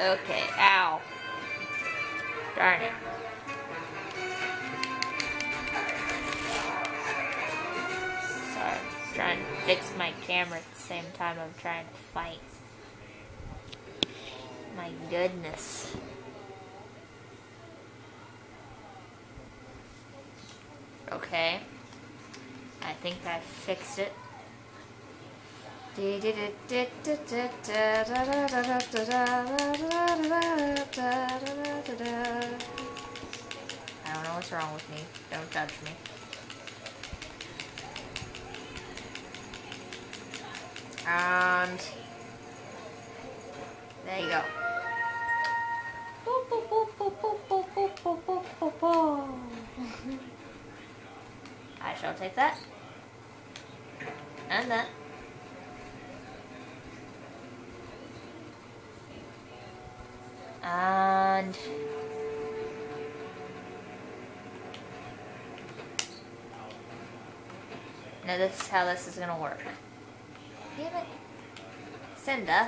Okay, ow. Darn it. Sorry, I'm trying to fix my camera at the same time I'm trying to fight. My goodness. Okay. I think I fixed it. I don't know what's wrong with me. Don't judge me. And there you go. I shall take that. And that. And now this is how this is gonna work. Damn it. Cinda.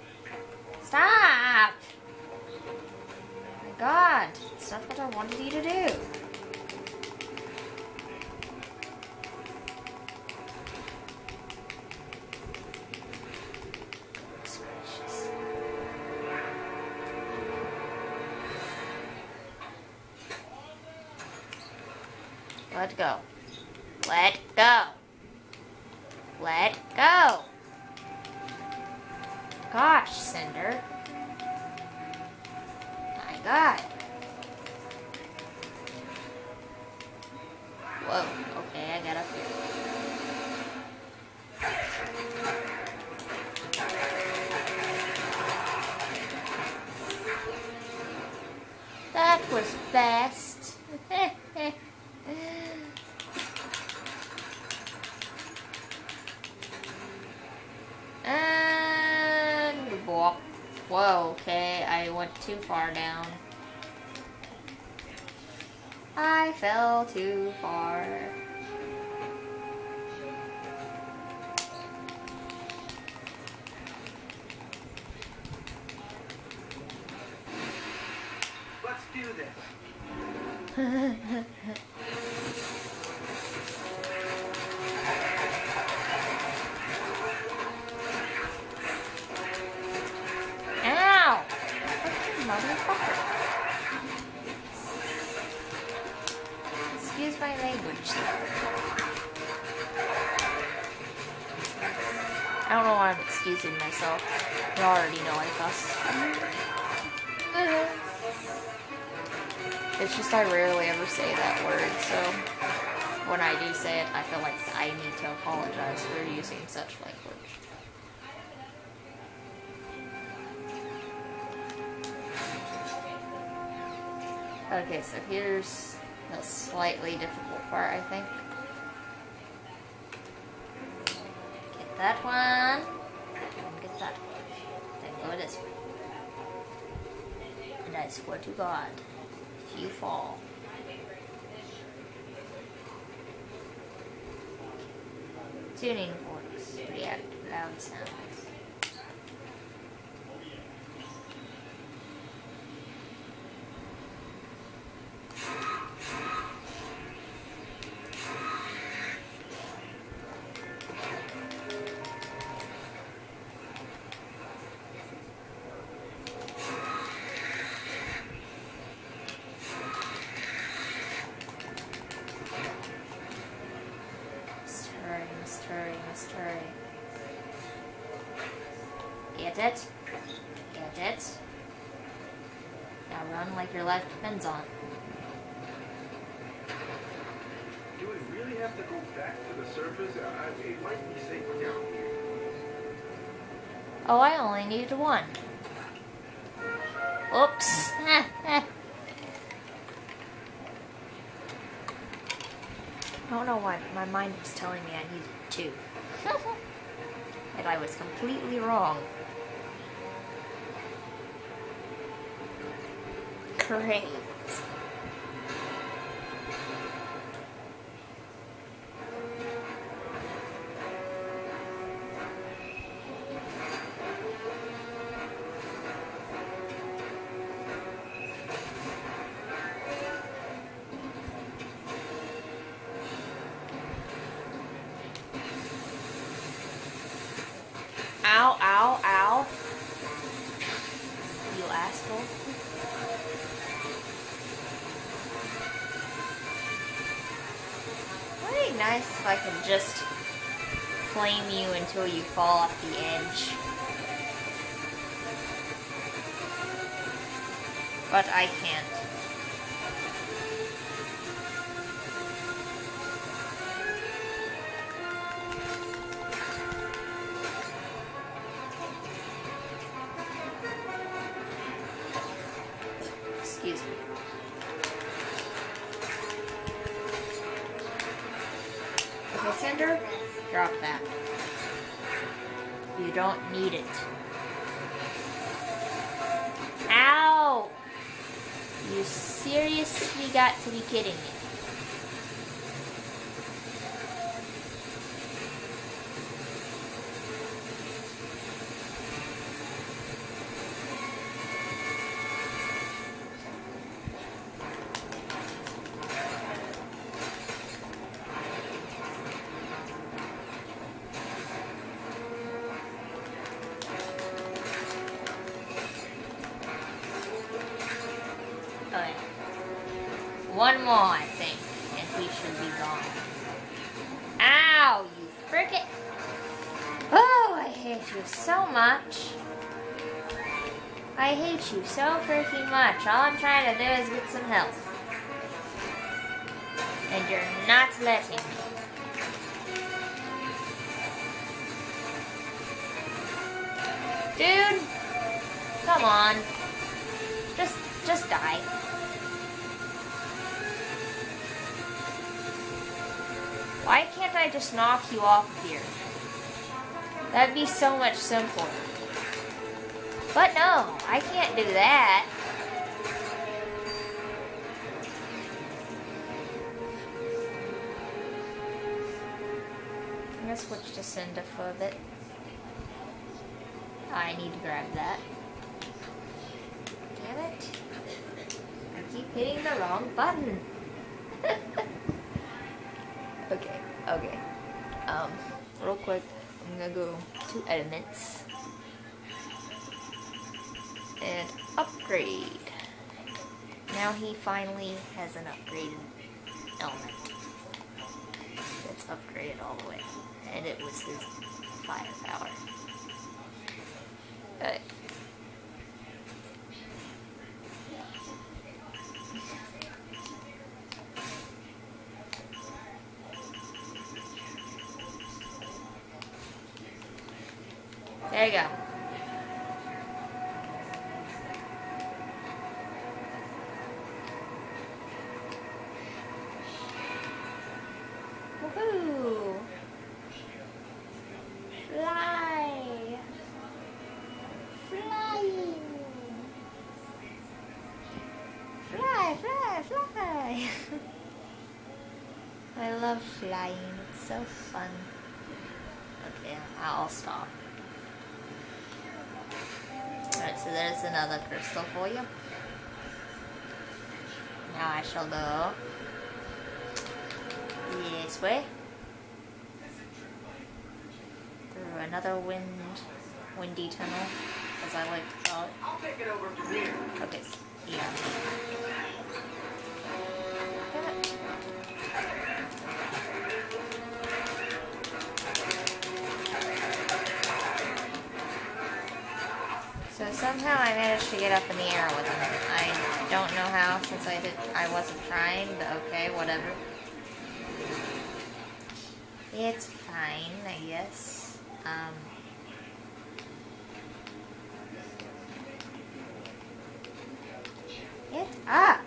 Stop! Oh my god. It's not what I wanted you to do. Goodness gracious. Let go. Let go. Let go. Gosh, Cinder. My god. Whoa. Okay, I got up here. That was fast. And walk. Whoa, okay, I went too far down. I fell too far. Let's do this. Ow! Fucking motherfucker. Excuse my language. I don't know why I'm excusing myself. You already know I fuss. It's just I rarely ever say that word, so when I do say it, I feel like I need to apologize for using such language. Okay, so here's the slightly difficult part, I think. Get that one, and get that one. Then go this way. And I swear to God, if you fall, tuning forks react to loud sounds. Hurry. Get it? Get it? Now run like your life depends on it. Do we really have to go back to the surface? It might be safer down here. Oh, I only needed one. Oops. I don't know why my mind was telling me I needed two. And I was completely wrong. Great. nice if I could just flame you until you fall off the edge. But I can't. Excuse me. Okay, Cinder, drop that. You don't need it. Ow! You seriously got to be kidding me. Okay. One more, I think, and he should be gone. Ow, you frickin'. Oh, I hate you so much. I hate you so freaking much. All I'm trying to do is get some health. And you're not letting me. Dude, come on. Just die. Why can't I just knock you off here? That'd be so much simpler. But no, I can't do that. I'm gonna switch to Cinder for a bit. I need to grab that. Damn it. I keep hitting the wrong button. Okay. Real quick, I'm gonna go to elements and upgrade. Now he finally has an upgraded element. It's upgraded all the way. And it was his firepower. Okay. There you go. Woohoo! Fly! Flying! Fly! I love flying. It's so fun. Okay, I'll stop. Alright, so there's another crystal for you. Now I shall go this way. Through another windy tunnel, as I like to call it. I'll take it over from here. Okay, yeah. So somehow I managed to get up in the air with him. I don't know how, since I wasn't trying, but okay, whatever. It's fine, I guess. Get up!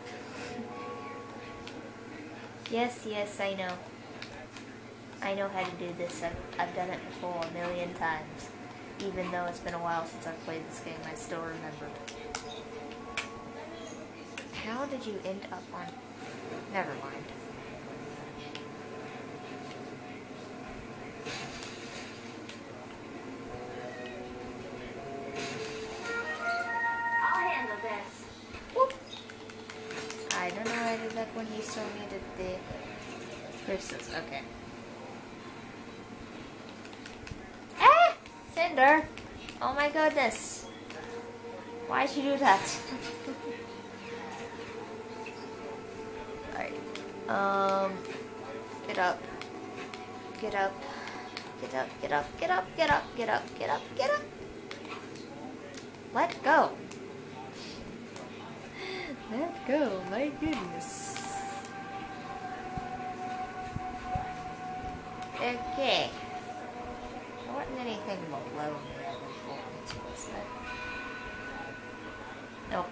Yes, I know. I know how to do this. I've done it before a million times. Even though it's been a while since I've played this game, I still remembered. How did you end up on... Never mind. I'll handle this. Whoop. I don't know how to do that when you still needed the crystals. Okay. Ah! Cinder! Oh my goodness. Why'd you do that? Alright. Get up. Get up. Get up, get up, get up, get up, get up, get up, get up. Let go. Let go, my goodness. Okay. There wasn't anything below me that was important, was there? Nope.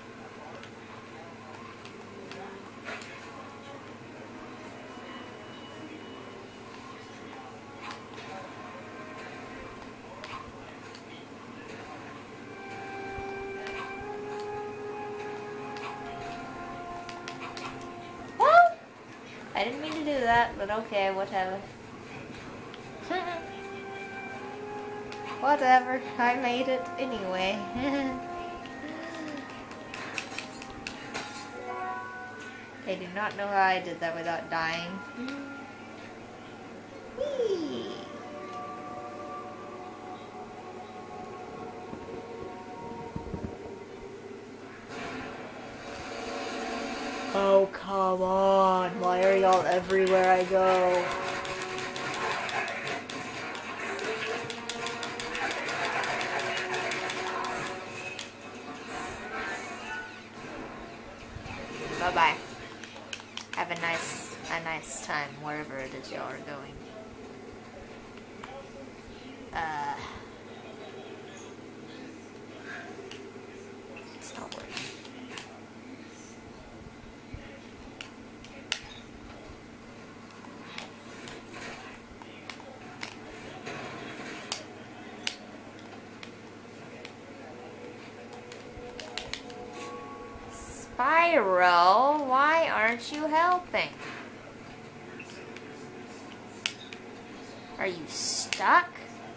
I didn't mean to do that, but okay, whatever. Whatever, I made it anyway. I do not know how I did that without dying. Whee! Oh, come on. Why are y'all everywhere I go? Bye-bye. Have a nice time wherever it is y'all are going. It's not working. Spyro, why aren't you helping? Are you stuck?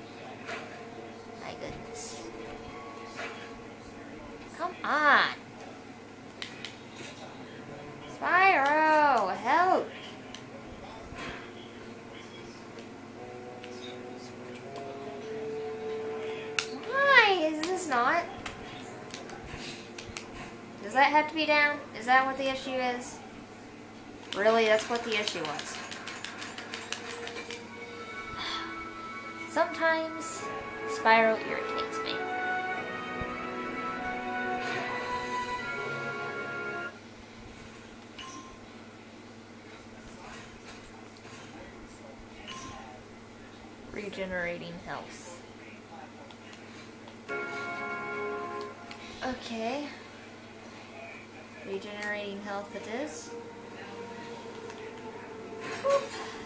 My goodness. Come on. Spyro, help. Why is this not? Does that have to be down? Is that what the issue is? Really, that's what the issue was. Sometimes Spyro irritates me. Regenerating health. Okay. Regenerating health it is. Whoop.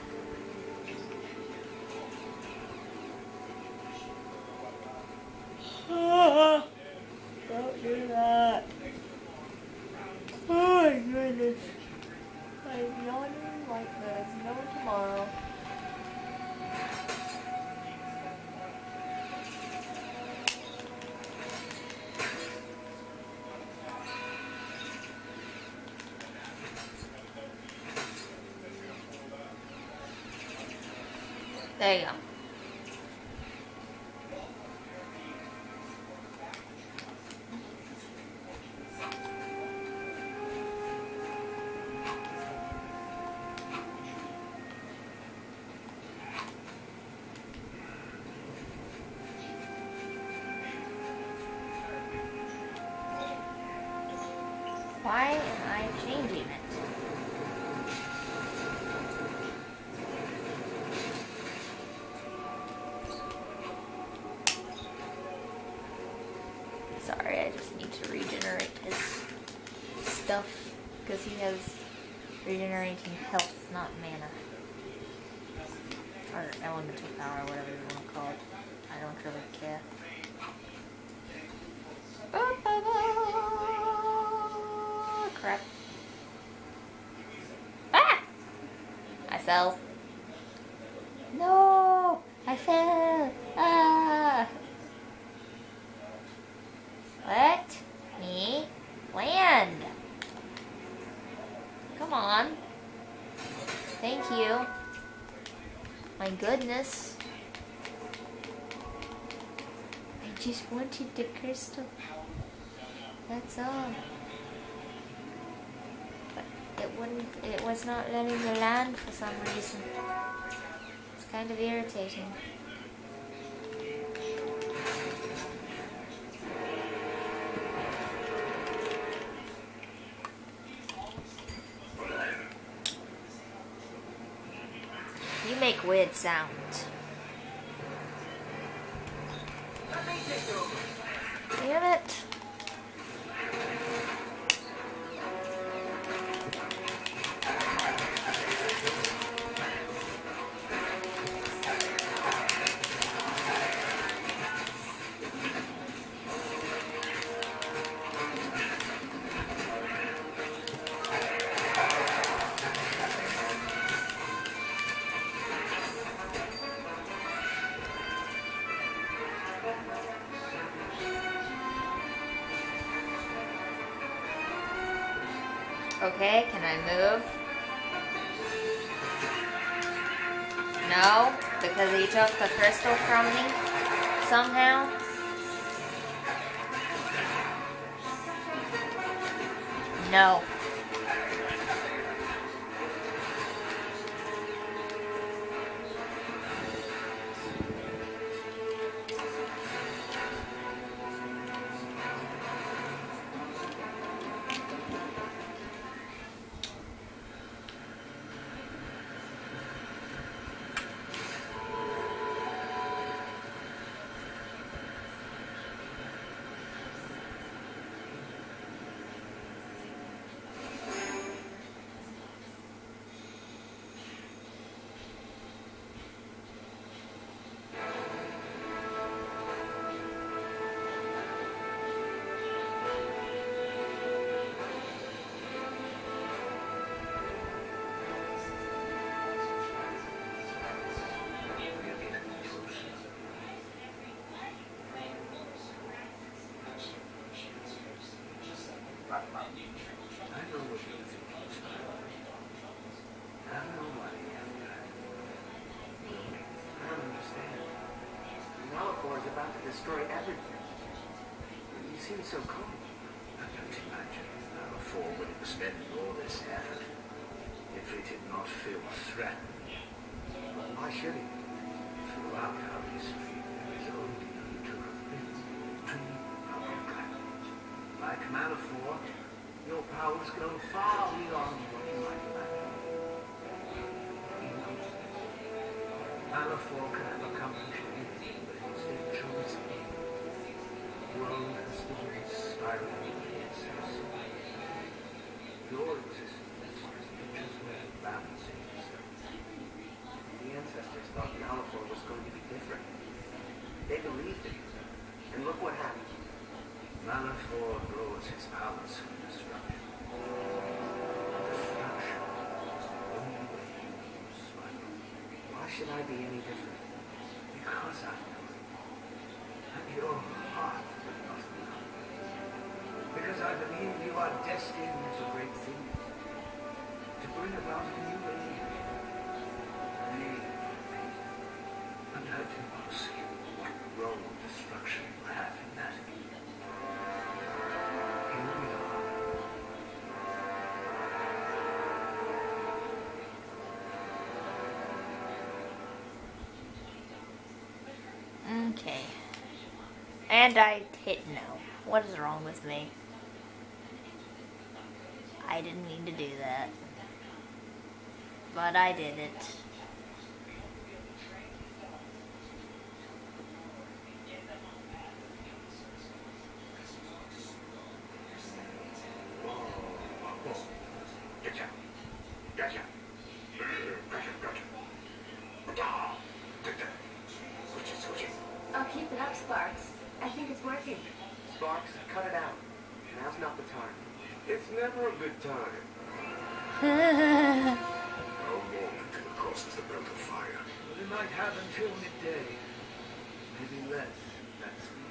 Don't do that. Oh my goodness. I'm yawning like there's no tomorrow. There you go. Why am I changing it? Sorry, I just need to regenerate his stuff because he has regenerating health, not mana. Or elemental power, whatever you want to call it. I don't really care. Crap. Ah! I fell. No! I fell! Ah! Let me land. Come on. Thank you. My goodness. I just wanted the crystal. That's all. But it was not letting me land for some reason. It's kind of irritating. You make weird sounds. Damn it. Okay, can I move? No, because he took the crystal from me somehow. No. Destroy everything. You seem so calm. I don't imagine Malifaux would expend all this effort if it did not feel threatened. But why should he? Throughout our history, there is only to have been two other planets. Like Malifaux, your powers go far beyond what you might imagine. He knows this. Malifaux can have accomplished anything, but instead chooses the world has been spiraling into excess. Your existence is just balancing itself. The ancestors thought Malifaux was going to be different. They believed it. And look what happened. Malifaux grows his powers from destruction. Destruction is the only way to survive. Why should I be any different? Because I know it. And your heart will not know. Because I believe you are destined for great things. To bring about a new age. An age of peace. And I do not see what role destruction will have in that. Here we are. Okay. And I hit no. What is wrong with me? I didn't mean to do that. But I did it. Gotcha. Gotcha. Oh, keep it up, Sparks. I think it's working. Sparks, cut it out. Now's not the time. It's never a good time. How long until it crosses the belt of fire? We might have until midday. Maybe less. That's